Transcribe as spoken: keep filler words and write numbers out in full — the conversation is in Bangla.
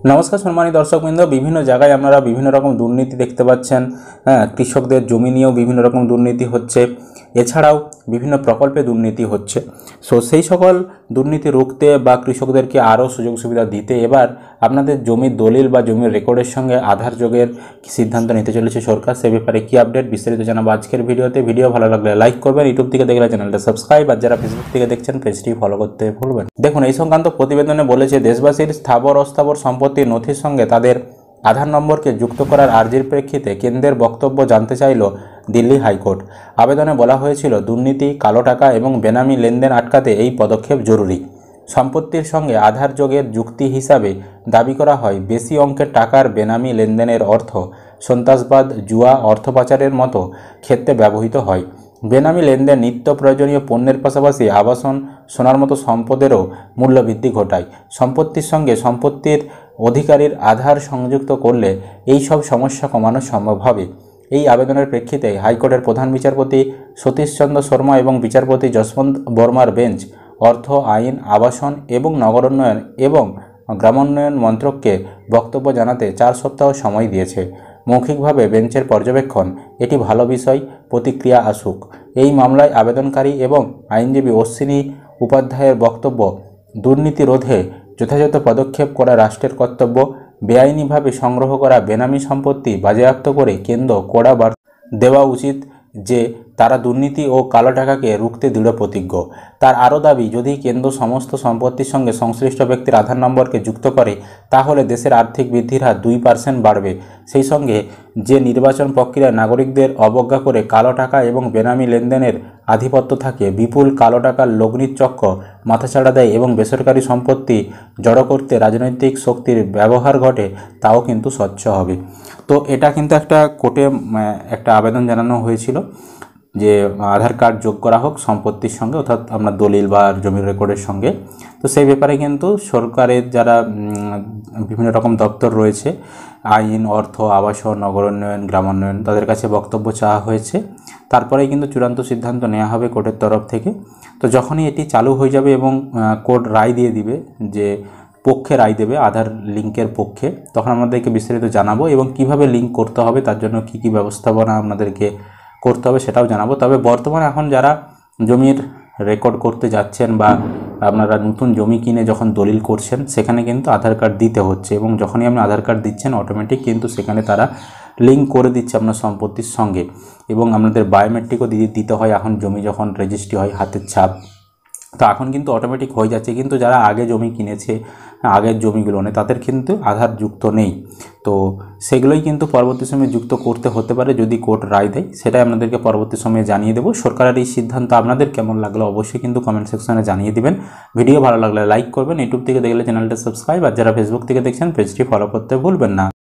নমস্কার সম্মানিত দর্শকবৃন্দ, বিভিন্ন জায়গায় আপনারা বিভিন্ন রকম দুর্নীতি দেখতে পাচ্ছেন। হ্যাঁ, কৃষকদের জমি নিয়েও বিভিন্ন রকম দুর্নীতি হচ্ছে, এছাড়াও বিভিন্ন প্রকল্পে দুর্নীতি হচ্ছে। সো সেই সকল দুর্নীতি রুখতে বা কৃষকদেরকে আরও সুযোগ সুবিধা দিতে এবার আপনাদের জমির দলিল বা জমির রেকর্ডের সঙ্গে আধার যোগের সিদ্ধান্ত নিতে চলেছে সরকার। সে ব্যাপারে কী আপডেট বিস্তারিত জানাবো আজকের ভিডিওতে। ভিডিও ভালো লাগলে লাইক করবেন, ইউটিউব থেকে দেখলে চ্যানেলটা সাবস্ক্রাইব, আর যারা ফেসবুক থেকে দেখছেন পেজটি ফলো করতে ভুলবেন। দেখুন, এই সংক্রান্ত প্রতিবেদনে বলেছে দেশবাসীর স্থাবর অস্থাবর সম্পত্তির নথির সঙ্গে তাদের আধার নম্বরকে যুক্ত করার আর্জির প্রেক্ষিতে কেন্দ্রের বক্তব্য জানতে চাইল দিল্লি হাইকোর্ট। আবেদনে বলা হয়েছিল দুর্নীতি, কালো টাকা এবং বেনামি লেনদেন আটকাতে এই পদক্ষেপ জরুরি। সম্পত্তির সঙ্গে আধার যোগের যুক্তি হিসাবে দাবি করা হয় বেশি অঙ্কের টাকার বেনামি লেনদেনের অর্থ সন্ত্রাসবাদ, জুয়া, অর্থ পাচারের মতো ক্ষেত্রে ব্যবহৃত হয়। বেনামি লেনদেন নিত্য প্রয়োজনীয় পণ্যের পাশাপাশি আবাসন, সোনার মতো সম্পদেরও মূল্যবৃদ্ধি ঘটায়। সম্পত্তির সঙ্গে সম্পত্তির অধিকারীর আধার সংযুক্ত করলে এই সব সমস্যা কমানো সম্ভব হবে। এই আবেদনের প্রেক্ষিতে হাইকোর্টের প্রধান বিচারপতি সতীশচন্দ্র শর্মা এবং বিচারপতি যশবন্ত বর্মার বেঞ্চ অর্থ, আইন, আবাসন এবং নগরোন্নয়ন এবং গ্রামোন্নয়ন মন্ত্রককে বক্তব্য জানাতে চার সপ্তাহ সময় দিয়েছে। মৌখিকভাবে বেঞ্চের পর্যবেক্ষণ, এটি ভালো বিষয়, প্রতিক্রিয়া আসুক। এই মামলায় আবেদনকারী এবং আইনজীবী অশ্বিনী উপাধ্যায়ের বক্তব্য, দুর্নীতি রোধে যথাযথ পদক্ষেপ করা রাষ্ট্রের কর্তব্য। বেআইনিভাবে সংগ্রহ করা বেনামি সম্পত্তি বাজেয়াপ্ত করে কেন্দ্র কড়া বার্তা দেওয়া উচিত যে তারা দুর্নীতি ও কালো টাকাকে রুখতে দৃঢ় প্রতিজ্ঞ। তার আরও দাবি, যদি কেন্দ্র সমস্ত সম্পত্তির সঙ্গে সংশ্লিষ্ট ব্যক্তির আধার নম্বরকে যুক্ত করে তাহলে দেশের আর্থিক বৃদ্ধির হার দুই পার্সেন্ট বাড়বে। সেই সঙ্গে যে নির্বাচন প্রক্রিয়ায় নাগরিকদের অবজ্ঞা করে কালো টাকা এবং বেনামি লেনদেনের আধিপত্য থাকে, বিপুল কালো টাকার লগ্নির চক্র মাথাচাড়া দেয় এবং বেসরকারি সম্পত্তি জড়ো করতে রাজনৈতিক শক্তির ব্যবহার ঘটে, তাও কিন্তু স্বচ্ছ হবে। তো এটা কিন্তু একটা কোর্টে একটা আবেদন জানানো হয়েছিল যে আধার কার্ড যোগ করা হোক সম্পত্তির সঙ্গে, অর্থাৎ আপনার দলিল বা জমির রেকর্ডের সঙ্গে। তো সেই ব্যাপারে কিন্তু সরকারের যারা বিভিন্ন রকম দপ্তর রয়েছে, আইন, অর্থ, আবাসন, নগরোন্নয়ন, গ্রামোন্নয়ন, তাদের কাছে বক্তব্য চাওয়া হয়েছে। তারপরেই কিন্তু চূড়ান্ত সিদ্ধান্ত নেওয়া হবে কোর্টের তরফ থেকে। তো যখনই এটি চালু হয়ে যাবে এবং কোর্ট রায় দিয়ে দিবে যে পক্ষে রায় দেবে আধার লিঙ্কের পক্ষে, তখন আমাদেরকে বিস্তারিত জানাবো এবং কিভাবে লিঙ্ক করতে হবে, তার জন্য কি কি ব্যবস্থাপনা আপনাদেরকে করতে হবে সেটাও জানাবো। তবে বর্তমানে এখন যারা জমির রেকর্ড করতে যাচ্ছেন বা আপনারা নতুন জমি কিনে যখন দলিল করছেন, সেখানে কিন্তু আধার কার্ড দিতে হচ্ছে এবং যখনই আপনি আধার কার্ড দিচ্ছেন অটোমেটিক কিন্তু সেখানে তারা লিঙ্ক করে দিচ্ছে আপনার সম্পত্তির সঙ্গে এবং আপনাদের বায়োমেট্রিকও দিয়ে দিতে হয় এখন জমি যখন রেজিস্ট্রি হয়, হাতের ছাপ। তো এখন কিন্তু অটোমেটিক হয়ে যাচ্ছে, কিন্তু যারা আগে জমি কিনেছে, আগের জমিগুলো নেই, তাদের কিন্তু আধার যুক্ত নেই। তো সেগুলোই কিন্তু পরবর্তী সময়ে যুক্ত করতে হতে পারে যদি কোর্ট রায় দেয়, সেটাই আপনাদেরকে পরবর্তী সময়ে জানিয়ে দেবো। সরকারের এই সিদ্ধান্ত আপনাদের কেমন লাগলো অবশ্যই কিন্তু কমেন্ট সেকশনে জানিয়ে দিবেন। ভিডিও ভালো লাগলে লাইক করবেন, ইউটিউব থেকে দেখলে চ্যানেলটা সাবস্ক্রাইব, আর যারা ফেসবুক থেকে দেখছেন পেজটি ফলো করতে ভুলবেন না।